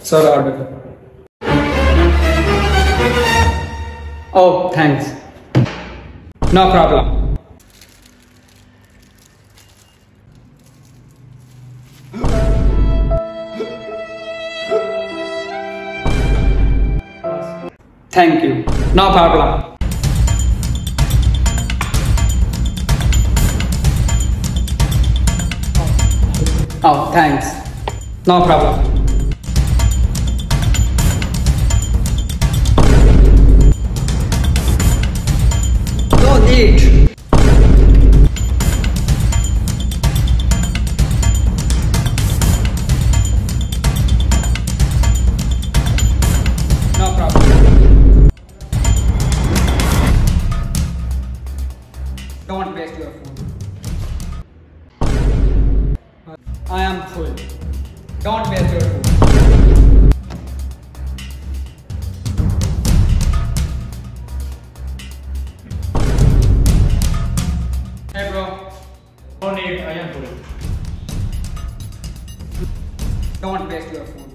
Sir, order. Oh, thanks. No problem. Thank you. No problem. Oh, thanks. No problem. No need. No problem. Don't waste your food. I am full. Don't waste your food. Hey bro. No need, I am full. Don't waste your food.